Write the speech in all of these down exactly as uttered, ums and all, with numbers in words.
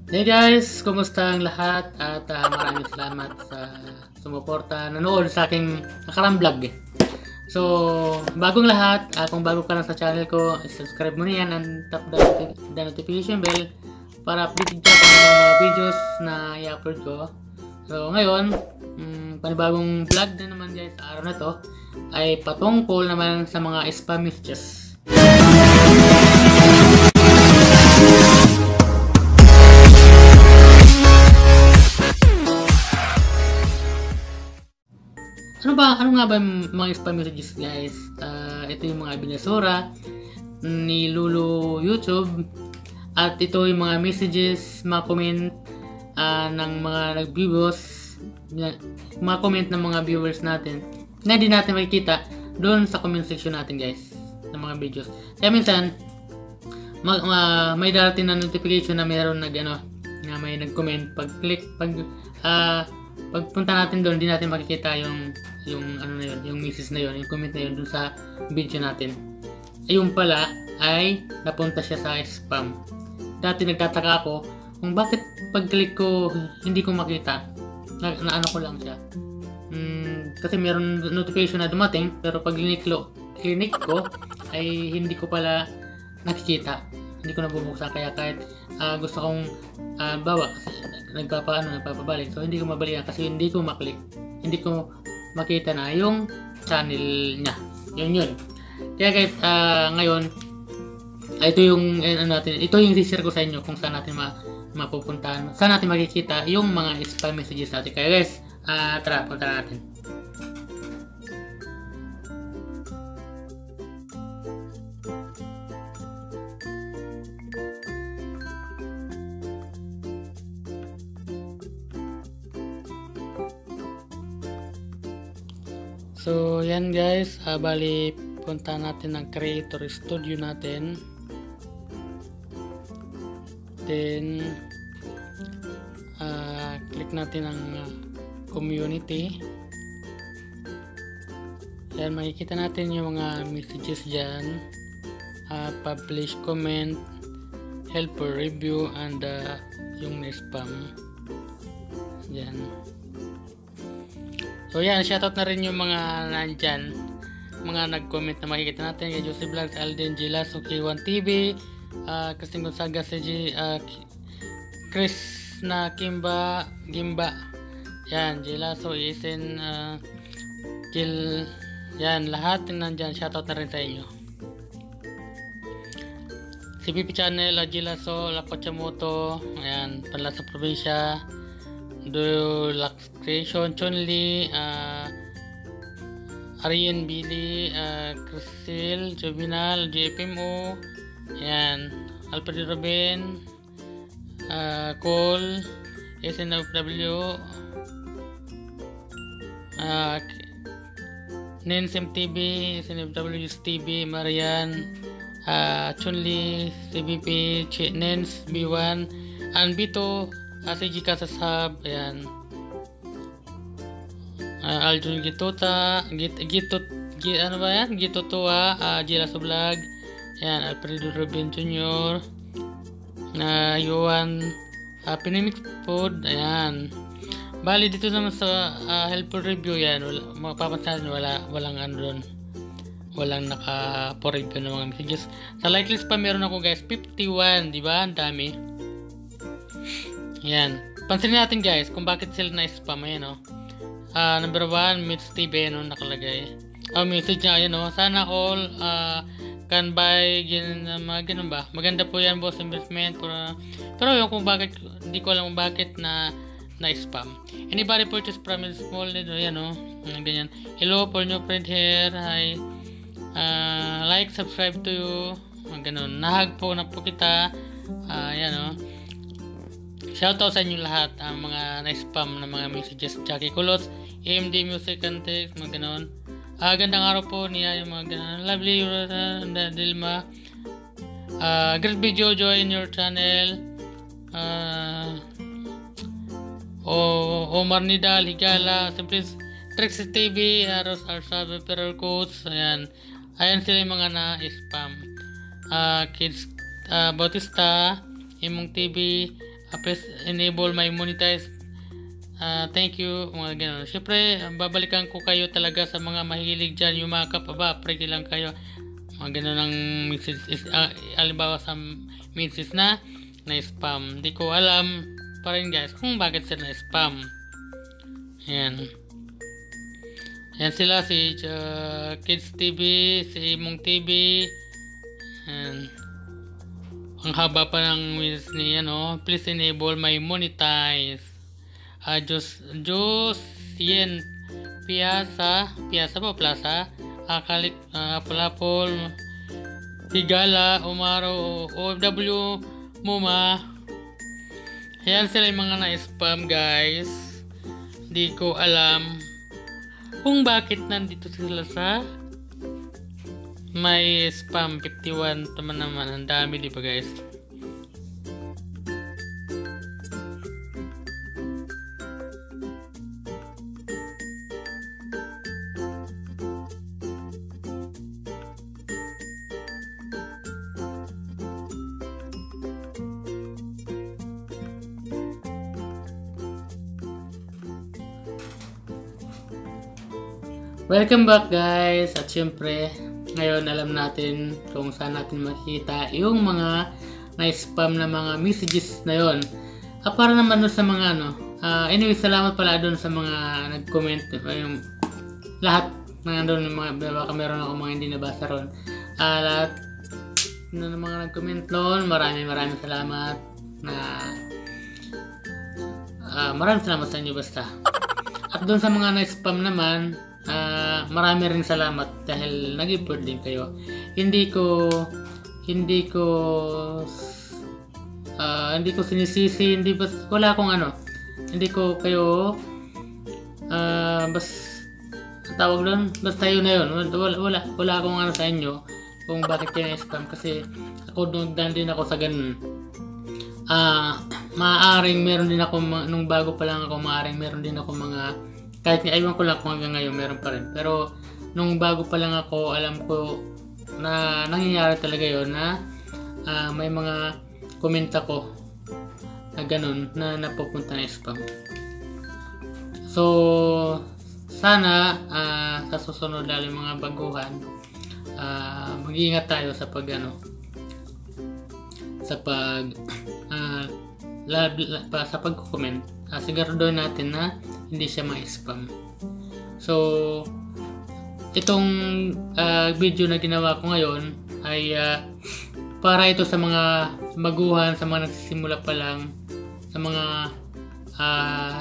Hey guys, kumusta ang lahat? At ah, maraming salamat sa sumuporta, nanood sa aking nakarang vlog eh. So, bagong lahat, ah, kung bago ka lang sa channel ko, subscribe mo na yan and tap the, noti- the notification bell para updated ka kung ano mga videos na i-upload ko. So, ngayon, mm, panibagong vlog na naman guys sa araw na to ay patungkol naman sa mga spam messages. Ano ba, ano nga ba yung mga spam messages guys? Ah, ito yung mga binasura ni Lulu YouTube at ito yung mga messages, mga comment ah, ng mga nag-viewers, mga comment ng mga viewers natin na hindi natin makikita doon sa comment section natin guys ng mga videos. Kaya minsan ma- ma- may darating na notification na mayroon nag ano, na may nag-comment, pag click pag ah pagpunta natin doon, hindi natin makikita yung yung ano na yun, yung message na yun, yung comment na yun doon sa video natin. Ayun pala ay napunta siya sa spam. Dati nagtataka ako kung bakit pag-click ko hindi ko makita. Na, na ano ko lang siya. Hmm, kasi meron notification na dumating pero pag clinic lo, clinic ko ay hindi ko pala nakikita. Hindi ko nabubuksan kaya kahit uh, gusto kong uh, bawa kasi nagpapaano nagpapabalik, so hindi ko mabalikan kasi hindi ko maklik, hindi ko makita na yung channel niya. Yun yun. Kaya guys, uh, ngayon ito yung eh, ano natin, ito yung i-share ko sa inyo kung saan natin ma mapupuntahan, saan natin makikita yung mga spam messages natin. Kaya guys, uh, tara, punta natin. So yan guys, uh, bali punta natin ang Creator Studio natin. Then uh, click natin ang uh, community. Yan, makikita natin yung mga messages dyan. Uh, publish, comment, helper, review, and uh, yung spam. Yan. So yan, shoutout na rin yung mga nandyan, mga nag-comment na makikita natin kay Jose Vlogs, Alden, Gilas, K one T V, uh, Christine Gonzaga, C G, uh, Chris na Kimba, Gimba, yan, Gilas, so Isen, uh, Gil, yan, lahat yung nandyan, shoutout na rin sa inyo. C P P Channel, uh, Gilaso, Lakochamoto, ayan, Panla sa Probinsya, Do Lux Creation, Chunli, uh, Arian Billy, uh, Crisel, Juvenal, J P M O, yan, Alfred Robin, uh, Cole, S N F W, uh, Nens M T V, S N F W T V, Marian, uh, Chunli, C B P, Ch Nens, B one, and B two, uh, C G Kasas Hub, ayan. Uh, Aljun Gitota, Git, Gitot, Git, ano ba yan? Gitotua, uh, Gilas Vlog, ayan, Alfredo Robin Junior, uh, Yuan, uh, Pinimix Food, ayan. Bali dito naman sa uh, helper review yan, wala, mapapansin nyo, wala, walang ano doon, walang naka for review ng mga messages. Sa like list pa meron ako guys, fifty-one, di ba? Ang dami. Ayan. Pansinin natin guys kung bakit sila na-spam. Ayan o. Oh. Uh, number one, Mitch T V, no, nakalagay. Oh, message niya, ayan o. Oh. Sana all uh, can buy, gin, uh, mga ganun ba? Maganda po yan boss, investment. Pero, pero yung kung bakit, hindi ko alam kung bakit na na-spam. Anybody purchase from a small need, ayan o. Oh. Ganyan. Hello for new friend here. Hi. Uh, like, subscribe to you. Mga ganun. Nahag po na po kita. Uh, ayan o. Oh. Shoutout sa inyo lahat ang mga na-spam na mga messages. Jackie Kulots, A M D Music and Text, mga ganon. Ah, gandang araw po niya yung mga ganon. Lovely uh, Dilma. Ah, great video, join your channel. Ah, uh, Omar Nidal, Higala, Simple Tricks T V, Aros Arsabe, Peril Codes. Ayan. Ayan sila yung mga na-spam. Ah, Kids uh, Bautista, Imong T V, Uh, please enable my monetize. Uh, thank you, mga ganun. Siyempre, babalikan ko kayo talaga sa mga mahilig dyan, yung mga kapaba, pwede lang kayo. Mga ganun ang message, is, uh, alimbawa sa message na na spam. Hindi ko alam pa rin guys kung bakit sila na spam. Ayan. Ayan sila, si uh, Kids T V, si Imong T V. Ayan. Ang haba pa ng message ni ano, please enable my monetize. Uh, Jos, Josien Piazza, Piazza po, Plaza, Akalik, uh, Palapol, Higala, Umaro, O F W, Muma. Ayan sila yung mga na-spam guys. Di ko alam kung bakit nandito sila sa may spam fifty-one. Tama naman, ang dami di ba guys? Welcome back guys, at syempre ngayon alam natin kung saan natin makikita yung mga na-spam na mga messages na yon. Ah, para naman dun sa mga ano, uh, anyway, salamat pala dun sa mga nag-comment, yung lahat na nandun, yung mga, baka meron ako mga hindi nabasa ron. Uh, lahat na mga nag-comment noon, maraming maraming salamat na uh, maraming salamat sa inyo basta. At dun sa mga na-spam naman, Uh, marami rin salamat dahil nag-effort din kayo. Hindi ko hindi ko uh, hindi ko sinisisi, hindi bas wala akong ano. Hindi ko kayo uh, bas tawag doon, basta yun na yun. Wala wala wala akong ano sa inyo kung bakit kayo na-spam kasi ako doon din ako sa ganun. Ah, uh, maaaring meron din ako nung bago pa lang ako, maaaring meron din ako mga kahit aywan ko lang kung hanggang ngayon meron pa rin. Pero nung bago pa lang ako, alam ko na nangyayari talaga yon na uh, may mga comment ako na ganun na napupunta na spam. So sana uh, sa susunod lalo mga baguhan, uh, mag-iingat tayo sa pag ano sa pag uh, lab, lab, sa pag-comment. Uh, siguraduhin natin na hindi siya ma-spam. So itong uh, video na ginawa ko ngayon ay uh, para ito sa mga baguhan, sa mga nagsisimula pa lang, sa mga uh,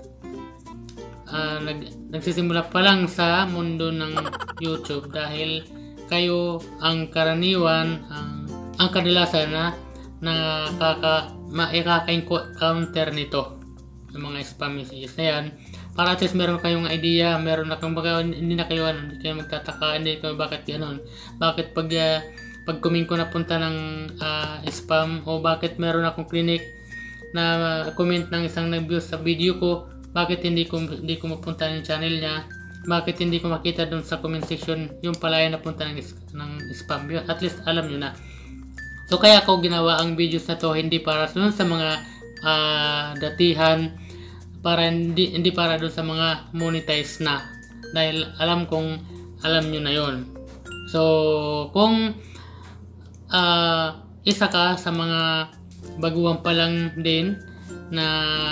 uh, nag, nagsisimula pa lang sa mundo ng YouTube, dahil kayo ang karaniwan, ang, ang kadalasan na nakaka maikaka-counter nito yung mga spam messages na yan, para at least meron kayong idea, meron na kayong baga, hindi na kayo ano, hindi kayo magtataka, hindi kayo bakit gano'n, bakit pag uh, pag kumin ko napunta ng uh, spam, o bakit meron akong clinic na uh, comment ng isang nag-view sa video ko, bakit hindi ko hindi ko mapunta ng channel niya, bakit hindi ko makita doon sa comment section yung pala ay napunta ng, ng spam, at least alam nyo na. So kaya ako ginawa ang videos na to, hindi para doon sa mga uh, datihan, para hindi, hindi para doon sa mga monetize na, dahil alam kong alam nyo na yon. So kung uh, isa ka sa mga baguhan pa lang din na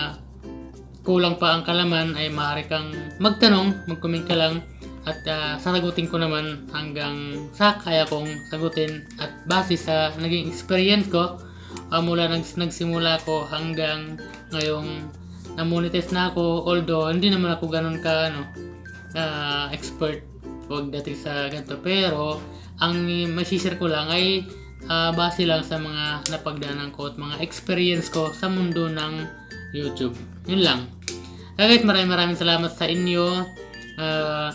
kulang pa ang kalaman, ay maaari kang magtanong, mag-comment ka lang, at uh, sasagutin ko naman hanggang sa kaya kong sagutin, at base sa naging experience ko uh, mula nag nagsimula ko hanggang ngayong na-monetize na ako, although hindi naman ako ganun ka ano, uh, expert pagdating sa ganito, pero ang masishare ko lang ay uh, base lang sa mga napagdaanan ko at mga experience ko sa mundo ng YouTube. Yun lang. Kaya guys, maraming maraming salamat sa inyo uh,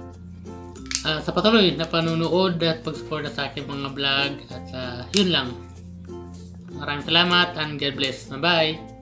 uh, sa patuloy na panunood at pag-support sa aking mga vlog, at uh, yun lang. Maraming salamat and God bless. Bye bye.